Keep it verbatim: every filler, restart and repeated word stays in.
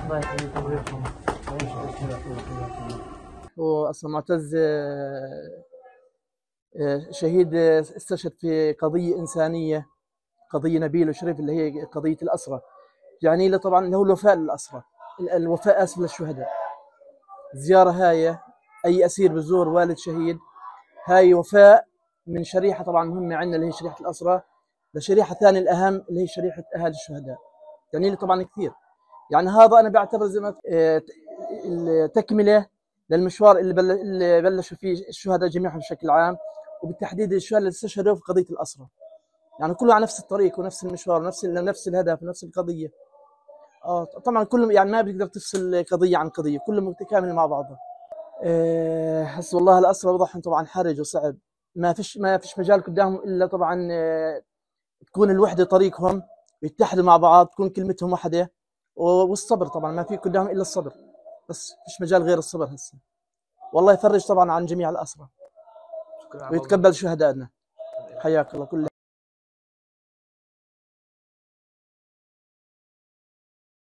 الله يحييكم ويرحمه ويعيش. هو أصلا معتز آه، آه، شهيد، آه، استشهد في قضية إنسانية، قضية نبيلة وشريفة اللي هي قضية الأسرة. يعني له طبعا هو الوفاء للأسرة، ال- الوفاء أسف للشهداء. الزيارة هاي أي أسير بزور والد شهيد، هاي وفاء من شريحة طبعا مهمة عندنا اللي هي شريحة الأسرة، لشريحة ثانية الأهم اللي هي شريحة أهالي الشهداء. يعني له طبعا كثير. يعني هذا أنا بعتبر زي ما آه، تكملة للمشوار اللي بل- اللي بلشوا فيه الشهداء جميعهم بشكل عام، وبالتحديد الشهداء اللي استشهدوا في قضية الأسرة. يعني كله على نفس الطريق ونفس المشوار ونفس نفس الهدف ونفس القضية. اه طبعا كلهم يعني ما بتقدر تفصل قضية عن قضية، كلهم متكامل مع بعضهم. آه، هسه والله الأسرة وضعهم طبعا حرج وصعب. ما فيش ما فيش مجال قدامهم إلا طبعا آه، تكون الوحدة طريقهم، يتحدوا مع بعض، تكون كلمتهم واحدة، والصبر طبعا ما في قدامهم إلا الصبر. بس فيش مجال غير الصبر هسه. والله يفرج طبعا عن جميع الأسرى شكرا على الله. ويتقبل شهدائنا. حياك الله كل